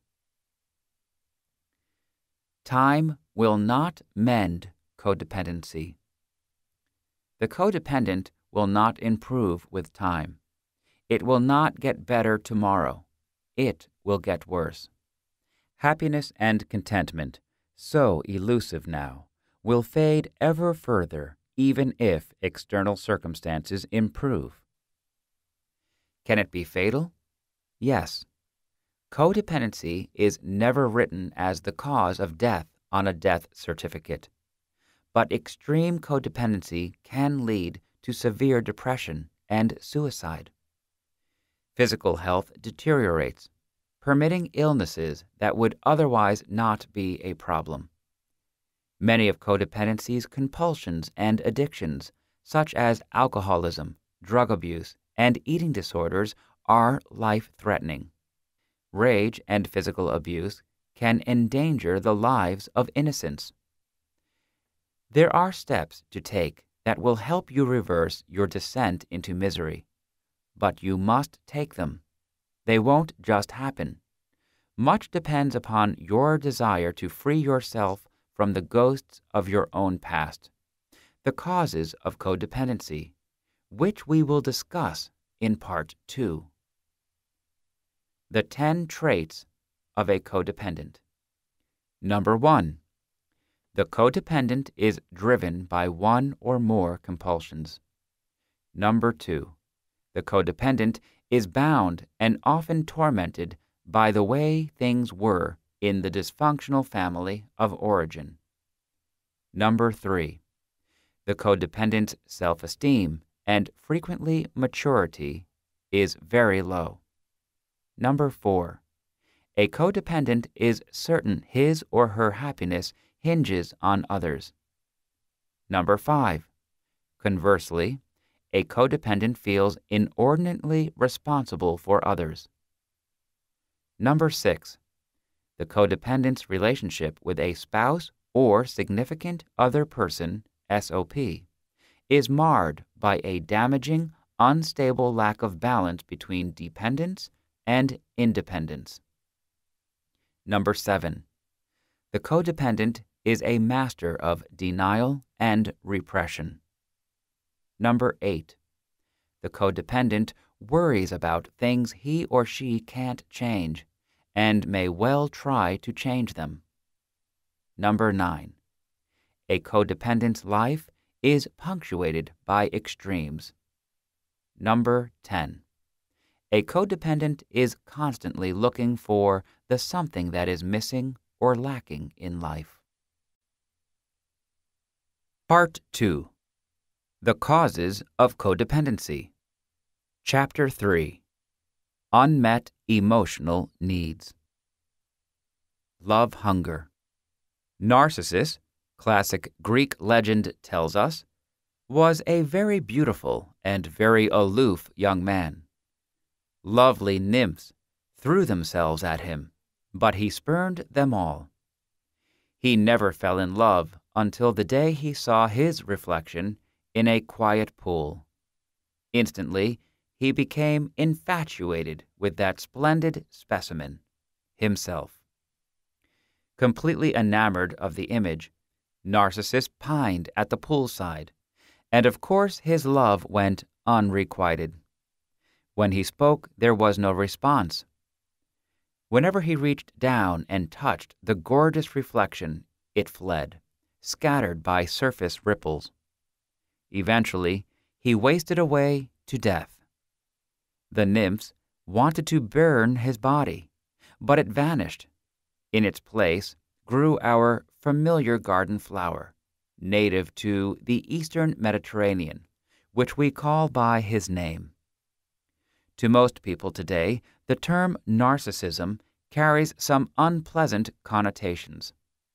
Time will not mend codependency. The codependent will not improve with time. It will not get better tomorrow. It will get worse. Happiness and contentment, so elusive now, will fade ever further even if external circumstances improve. Can it be fatal? Yes. Codependency is never written as the cause of death on a death certificate. But extreme codependency can lead to severe depression and suicide. Physical health deteriorates. permitting illnesses that would otherwise not be a problem. Many of codependency's compulsions and addictions, such as alcoholism, drug abuse, and eating disorders, are life-threatening. Rage and physical abuse can endanger the lives of innocents. There are steps to take that will help you reverse your descent into misery, but you must take them. They won't just happen. Much depends upon your desire to free yourself from the ghosts of your own past, the causes of codependency, which we will discuss in Part two. The ten traits of a codependent. Number one, the codependent is driven by one or more compulsions. Number two, the codependent is bound and often tormented by the way things were in the dysfunctional family of origin. Number three, the codependent's self-esteem and frequently maturity is very low. Number four, a codependent is certain his or her happiness hinges on others. Number five, conversely, a codependent feels inordinately responsible for others. Number six, the codependent's relationship with a spouse or significant other person, S O P, is marred by a damaging, unstable lack of balance between dependence and independence. Number seven, the codependent is a master of denial and repression. Number eight, the codependent worries about things he or she can't change and may well try to change them. Number nine, a codependent's life is punctuated by extremes. Number ten, a codependent is constantly looking for the something that is missing or lacking in life. Part two. The Causes of Codependency. Chapter three. Unmet Emotional Needs. Love hunger. Narcissus, classic Greek legend tells us, was a very beautiful and very aloof young man. Lovely nymphs threw themselves at him, but he spurned them all. He never fell in love until the day he saw his reflection in a quiet pool. Instantly, he became infatuated with that splendid specimen, himself. Completely enamored of the image, Narcissus pined at the poolside, and of course his love went unrequited. When he spoke, there was no response. Whenever he reached down and touched the gorgeous reflection, it fled, scattered by surface ripples. Eventually, he wasted away to death. The nymphs wanted to burn his body, but it vanished. In its place grew our familiar garden flower, native to the eastern Mediterranean, which we call by his name. To most people today, the term narcissism carries some unpleasant connotations.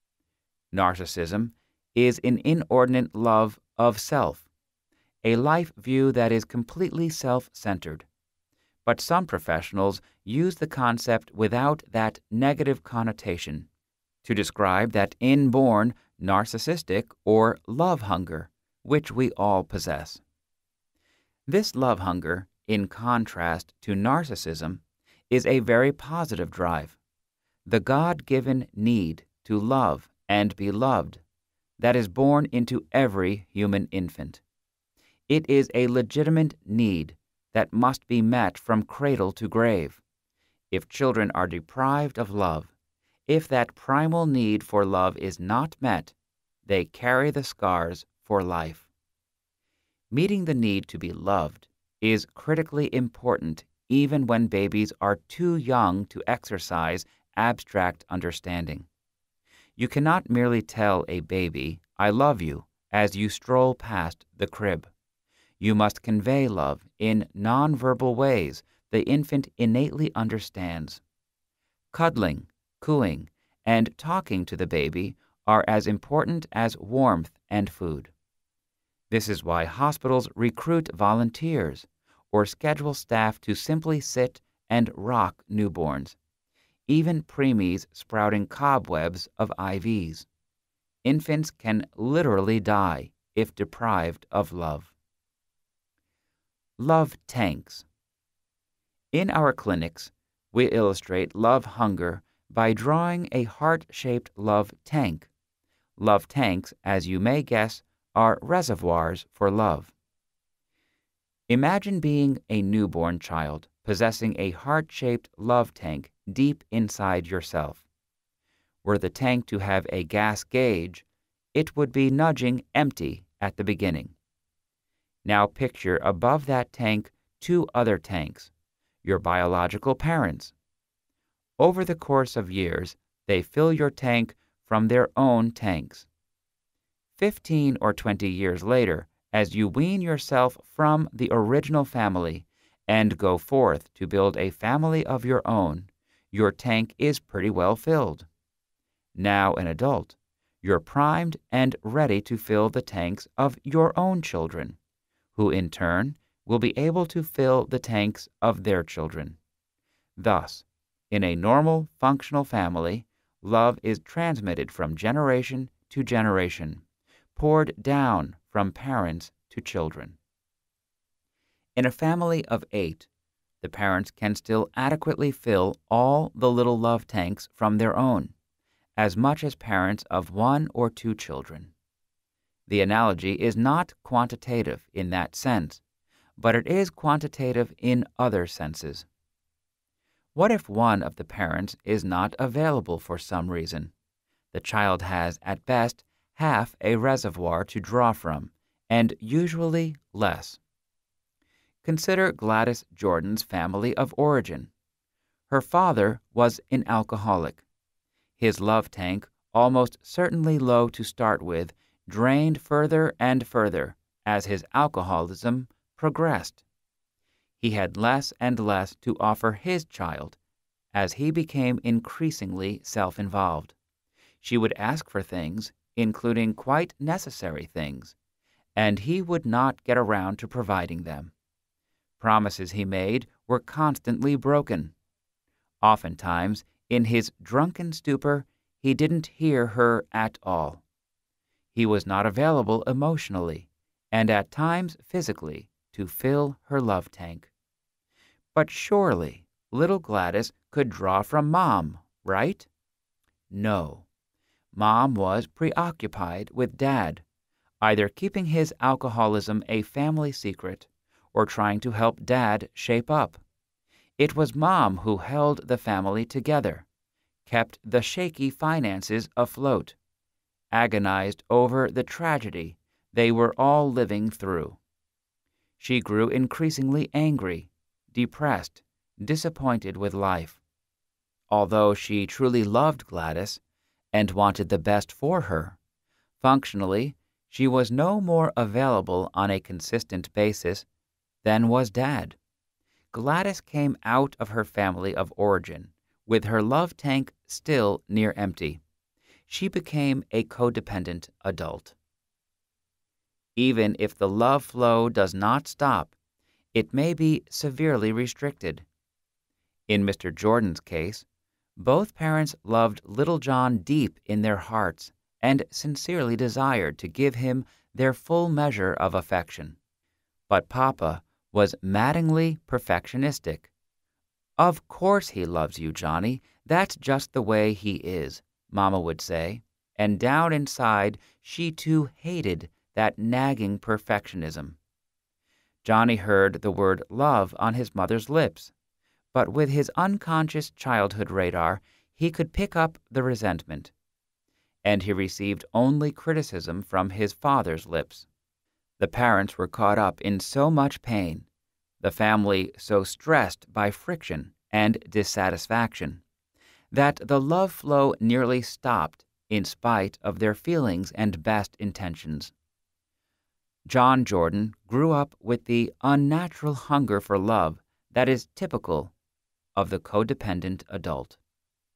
Narcissism is an inordinate love of self, a life view that is completely self-centered. But some professionals use the concept without that negative connotation to describe that inborn narcissistic or love hunger, which we all possess. This love hunger, in contrast to narcissism, is a very positive drive, the God-given need to love and be loved that is born into every human infant. It is a legitimate need that must be met from cradle to grave. If children are deprived of love, if that primal need for love is not met, they carry the scars for life. Meeting the need to be loved is critically important even when babies are too young to exercise abstract understanding. You cannot merely tell a baby, "I love you," as you stroll past the crib. You must convey love in nonverbal ways the infant innately understands. Cuddling, cooing, and talking to the baby are as important as warmth and food. This is why hospitals recruit volunteers or schedule staff to simply sit and rock newborns, even preemies sprouting cobwebs of I Vs. Infants can literally die if deprived of love. Love tanks. In our clinics, we illustrate love hunger by drawing a heart-shaped love tank. Love tanks, as you may guess, are reservoirs for love. Imagine being a newborn child possessing a heart-shaped love tank deep inside yourself. Were the tank to have a gas gauge, it would be nudging empty at the beginning. Now picture above that tank two other tanks, your biological parents. Over the course of years, they fill your tank from their own tanks. Fifteen or twenty years later, as you wean yourself from the original family and go forth to build a family of your own, your tank is pretty well filled. Now an adult, you're primed and ready to fill the tanks of your own children, who in turn will be able to fill the tanks of their children. Thus, in a normal, functional family, love is transmitted from generation to generation, poured down from parents to children. In a family of eight, the parents can still adequately fill all the little love tanks from their own, as much as parents of one or two children. The analogy is not quantitative in that sense, but it is quantitative in other senses. What if one of the parents is not available for some reason? The child has, at best, half a reservoir to draw from, and usually less. Consider Gladys Jordan's family of origin. Her father was an alcoholic. His love tank, almost certainly low to start with, drained further and further as his alcoholism progressed. He had less and less to offer his child as he became increasingly self-involved. She would ask for things, including quite necessary things, and he would not get around to providing them. Promises he made were constantly broken. Oftentimes, in his drunken stupor, he didn't hear her at all. He was not available emotionally, and at times physically, to fill her love tank. But surely, little Gladys could draw from Mom, right? No. Mom was preoccupied with Dad, either keeping his alcoholism a family secret or trying to help Dad shape up. It was Mom who held the family together, kept the shaky finances afloat, agonized over the tragedy they were all living through. She grew increasingly angry, depressed, disappointed with life. Although she truly loved Gladys and wanted the best for her, functionally, she was no more available on a consistent basis than was Dad. Gladys came out of her family of origin with her love tank still near empty. She became a codependent adult. Even if the love flow does not stop, it may be severely restricted. In Mister Jordan's case, both parents loved little John deep in their hearts and sincerely desired to give him their full measure of affection. But Papa was maddeningly perfectionistic. "Of course he loves you, Johnny. That's just the way he is," Mama would say, and down inside she too hated that nagging perfectionism. Johnny heard the word love on his mother's lips, but with his unconscious childhood radar, he could pick up the resentment. And he received only criticism from his father's lips. The parents were caught up in so much pain, the family so stressed by friction and dissatisfaction, that the love flow nearly stopped in spite of their feelings and best intentions. John Jordan grew up with the unnatural hunger for love that is typical of the codependent adult.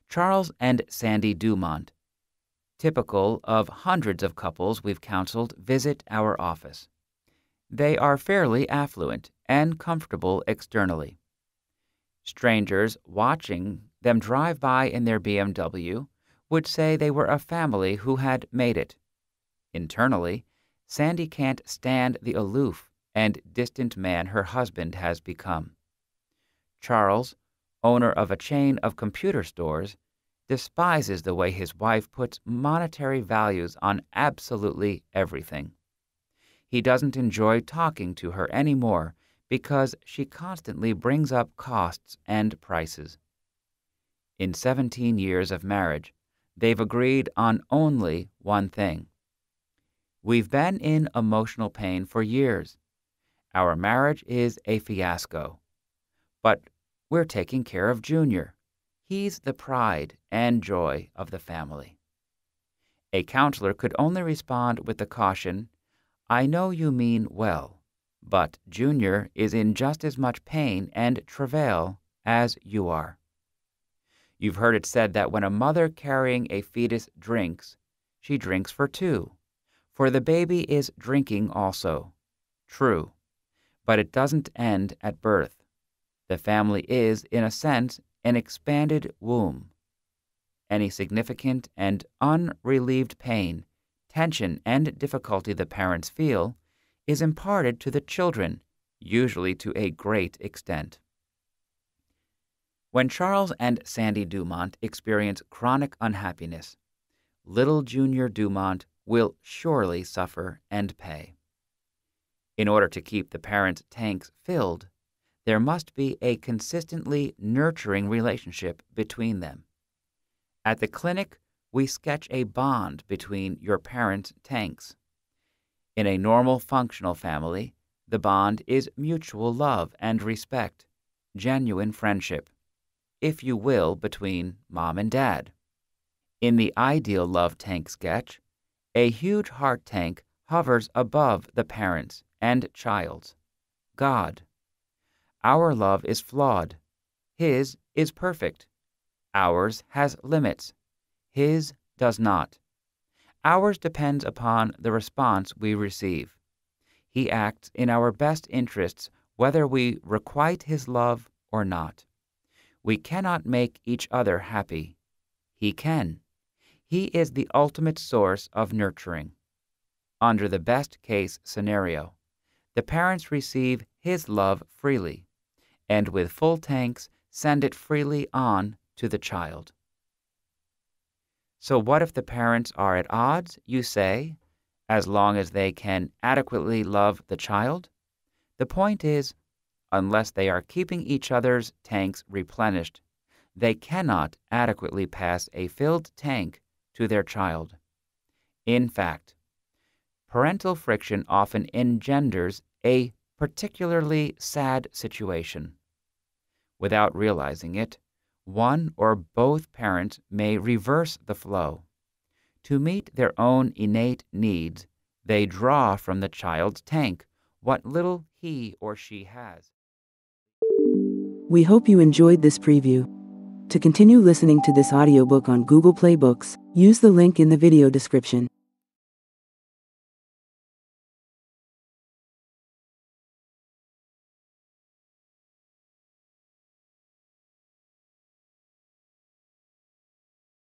Charles and Sandy Dumont, typical of hundreds of couples we've counseled, visit our office. They are fairly affluent and comfortable externally. Strangers watching them drive by in their B M W would say they were a family who had made it. Internally, Sandy can't stand the aloof and distant man her husband has become. Charles, owner of a chain of computer stores, despises the way his wife puts monetary values on absolutely everything. He doesn't enjoy talking to her anymore because she constantly brings up costs and prices. In seventeen years of marriage, they've agreed on only one thing. We've been in emotional pain for years. Our marriage is a fiasco. But we're taking care of Junior. He's the pride and joy of the family. A counselor could only respond with the caution, I know you mean well, but Junior is in just as much pain and travail as you are. You've heard it said that when a mother carrying a fetus drinks, she drinks for two, for the baby is drinking also. True, but it doesn't end at birth. The family is, in a sense, an expanded womb. Any significant and unrelieved pain, tension, and difficulty the parents feel is imparted to the children, usually to a great extent. When Charles and Sandy Dumont experience chronic unhappiness, little Junior Dumont will surely suffer and pay. In order to keep the parents' tanks filled, there must be a consistently nurturing relationship between them. At the clinic, we sketch a bond between your parents' tanks. In a normal functional family, the bond is mutual love and respect, genuine friendship, if you will, between mom and dad. In the ideal love tank sketch, a huge heart tank hovers above the parents and child's, God. Our love is flawed. His is perfect. Ours has limits. His does not. Ours depends upon the response we receive. He acts in our best interests whether we requite his love or not. We cannot make each other happy. He can. He is the ultimate source of nurturing. Under the best-case scenario, the parents receive his love freely, and with full tanks send it freely on to the child. So what if the parents are at odds, you say, as long as they can adequately love the child? The point is, unless they are keeping each other's tanks replenished, they cannot adequately pass a filled tank to their child. In fact, parental friction often engenders a particularly sad situation. Without realizing it, one or both parents may reverse the flow. To meet their own innate needs, they draw from the child's tank what little he or she has. We hope you enjoyed this preview. To continue listening to this audiobook on Google Play Books, use the link in the video description.